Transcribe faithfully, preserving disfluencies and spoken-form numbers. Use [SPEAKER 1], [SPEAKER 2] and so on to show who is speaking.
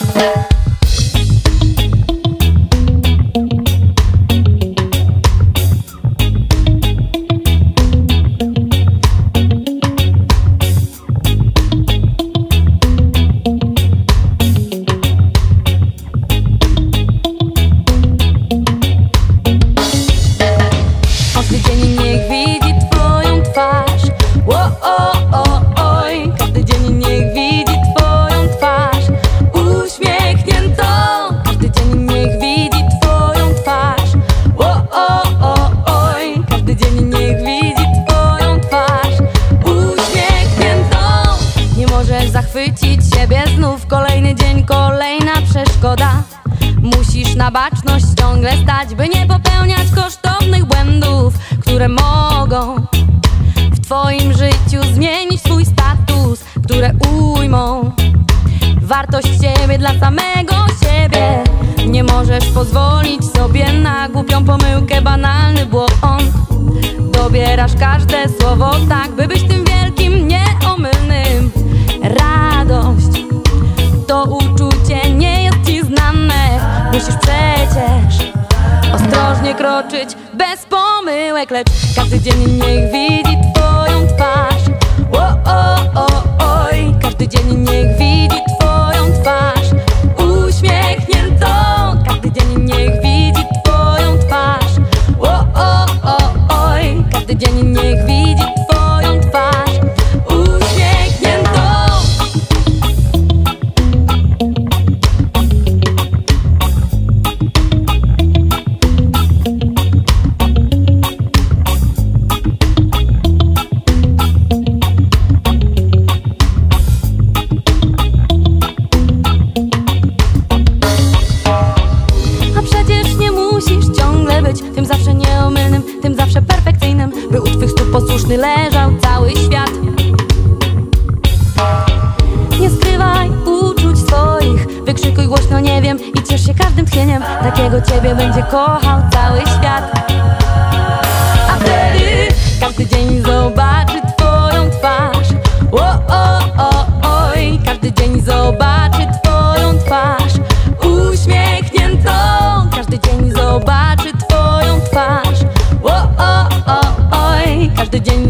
[SPEAKER 1] Zachwycić siebie znów, kolejny dzień, kolejna przeszkoda. Musisz na baczność ciągle stać, by nie popełniać kosztownych błędów, które mogą w twoim życiu zmienić twój status, które ujmą wartość ciebie dla samego siebie. Nie możesz pozwolić sobie na głupią pomyłkę, banalny błąd. Dobierasz każde słowo tak, by być tym wielkim, nieomylnym. Radość to uczucie nie jest ci znane. Musisz przecież ostrożnie kroczyć, bez pomyłek, lecz każdy dzień niech widzi twoją twarz. O, o, o, oj, każdy dzień niech widzi twoją twarz uśmiechniętą. Każdy dzień niech widzi twoją twarz. O, o, o, oj, każdy dzień niech widzi twoją twarz uśmiechniętą. Tym zawsze nieomylnym, tym zawsze perfekcyjnym, by u twych stóp posłuszny leżał cały świat. Nie skrywaj uczuć swoich, wykrzykuj głośno nie wiem i ciesz się każdym tchnieniem. Takiego ciebie będzie kochał cały świat. A wtedy każdy dzień zobaczy twoją twarz. O, o, o, oj, każdy dzień zobaczy twoją twarz uśmiechniętą. Każdy dzień zobaczy twoją twarz. O, o, o, oj, każdy dzień